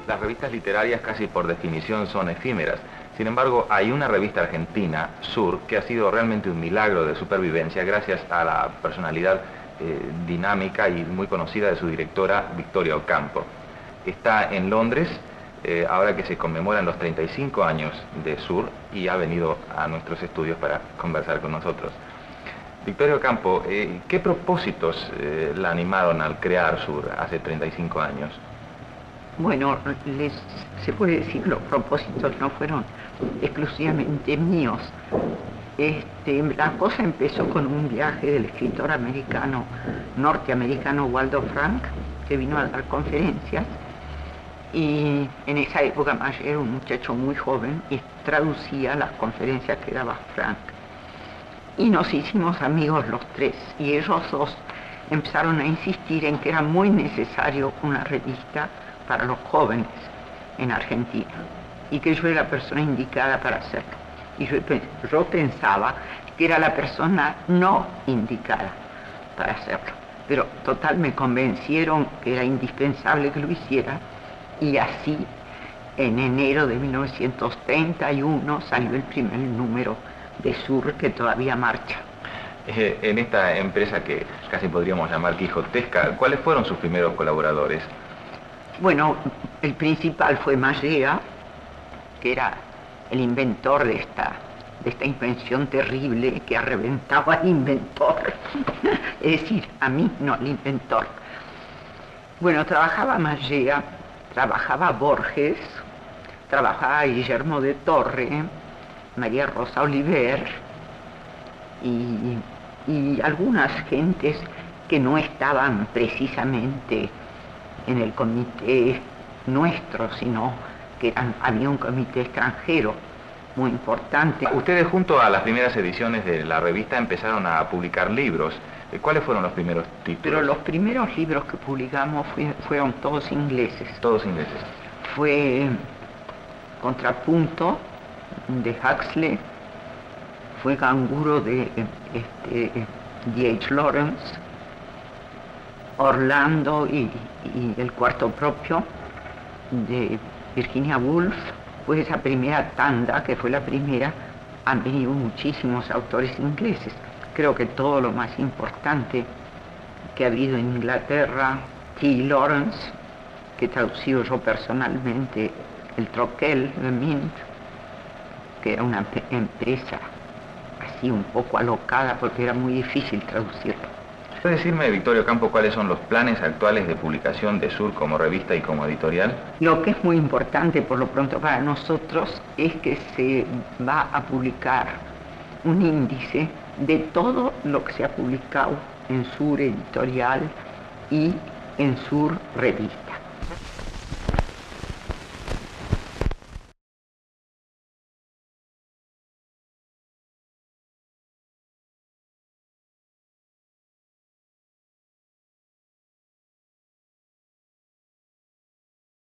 Las revistas literarias casi por definición son efímeras. Sin embargo, hay una revista argentina, Sur, que ha sido realmente un milagro de supervivencia gracias a la personalidad dinámica y muy conocida de su directora, Victoria Ocampo. Está en Londres, ahora que se conmemoran los 35 años de Sur, y ha venido a nuestros estudios para conversar con nosotros. Victoria Ocampo, ¿qué propósitos la animaron al crear Sur hace 35 años? Bueno, se puede decir, los propósitos no fueron exclusivamente míos. La cosa empezó con un viaje del escritor norteamericano Waldo Frank, que vino a dar conferencias, y en esa época Maggi era un muchacho muy joven y traducía las conferencias que daba Frank. Y nos hicimos amigos los tres, y ellos dos empezaron a insistir en que era muy necesario una revista para los jóvenes en Argentina, y que yo era la persona indicada para hacerlo. Y yo pensaba que era la persona no indicada para hacerlo, pero total me convencieron que era indispensable que lo hiciera, y así en enero de 1931 salió el primer número de Sur, que todavía marcha. En esta empresa que casi podríamos llamar quijotesca, ¿cuáles fueron sus primeros colaboradores? Bueno, el principal fue Mallea, que era el inventor de esta invención terrible que ha reventado al inventor. Es decir, a mí, no al inventor. Bueno, trabajaba Mallea, trabajaba Borges, trabajaba Guillermo de Torre, María Rosa Oliver y algunas gentes que no estaban precisamente en el comité nuestro, sino que había un comité extranjero muy importante. Ustedes, junto a las primeras ediciones de la revista, empezaron a publicar libros. ¿Cuáles fueron los primeros títulos? Pero los primeros libros que publicamos fueron todos ingleses. Todos ingleses. Fue Contrapunto de Huxley, fue Canguro de D.H. Lawrence, Orlando y El cuarto propio de Virginia Woolf. Pues esa primera tanda, que fue la primera, han venido muchísimos autores ingleses. Creo que todo lo más importante que ha habido en Inglaterra, T. Lawrence, que he traducido yo personalmente, el Troquel, The Mint, que era una empresa así un poco alocada porque era muy difícil traducirlo. ¿Puede decirme, Victoria Ocampo, cuáles son los planes actuales de publicación de Sur como revista y como editorial? Lo que es muy importante por lo pronto para nosotros es que se va a publicar un índice de todo lo que se ha publicado en Sur Editorial y en Sur Revista.